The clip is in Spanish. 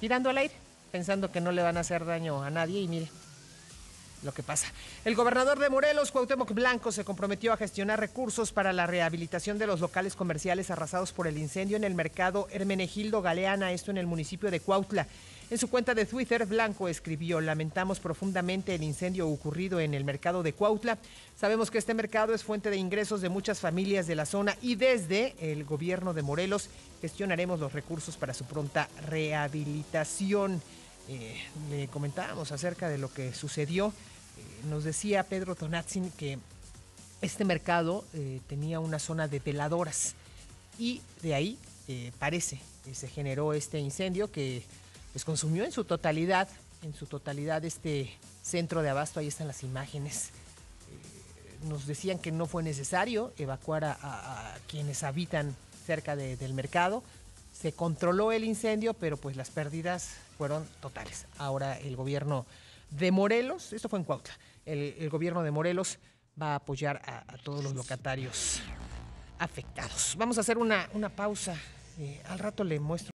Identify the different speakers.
Speaker 1: tirando al aire, pensando que no le van a hacer daño a nadie y mire lo que pasa. El gobernador de Morelos, Cuauhtémoc Blanco, se comprometió a gestionar recursos para la rehabilitación de los locales comerciales arrasados por el incendio en el mercado Hermenegildo Galeana, esto en el municipio de Cuautla. En su cuenta de Twitter, Blanco escribió: lamentamos profundamente el incendio ocurrido en el mercado de Cuautla. Sabemos que este mercado es fuente de ingresos de muchas familias de la zona y desde el gobierno de Morelos gestionaremos los recursos para su pronta rehabilitación. Le comentábamos acerca de lo que sucedió. Nos decía Pedro Tonatzin que este mercado tenía una zona de veladoras y de ahí parece que se generó este incendio que pues consumió en su totalidad este centro de abasto. Ahí están las imágenes. Nos decían que no fue necesario evacuar a quienes habitan cerca del mercado. Se controló el incendio, pero pues las pérdidas fueron totales. Ahora el gobierno de Morelos, esto fue en Cuautla, el gobierno de Morelos va a apoyar a todos los locatarios afectados. Vamos a hacer una pausa. Al rato le muestro